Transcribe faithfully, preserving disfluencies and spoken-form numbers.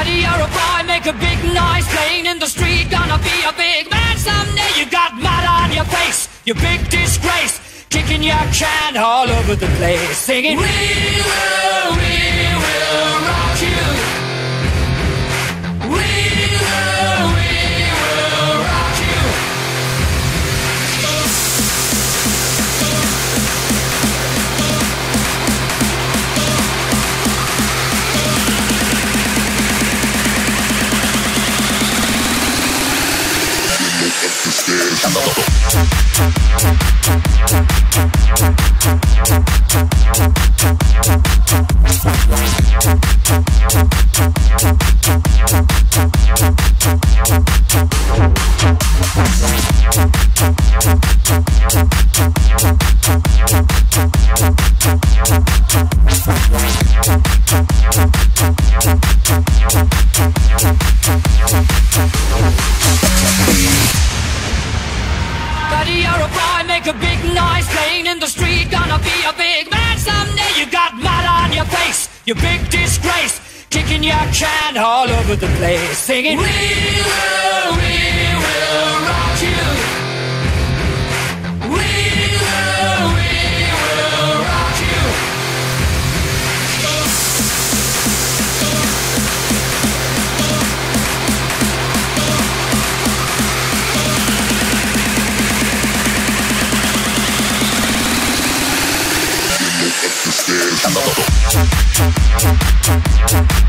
Buddy, you're a boy, make a big noise playing in the street. Gonna be a big man someday. You got mud on your face, you big disgrace. Kicking your can all over the place, singing, we will, we will rock you. We will, we will rock you. Buddy, you're a boy, make a big noise playing in the street. Gonna be a big man someday. You got mud on your face, you big disgrace. Kicking your can all over the place, singing, we will, we will rock you. We will, we will rock you. Up the stairs.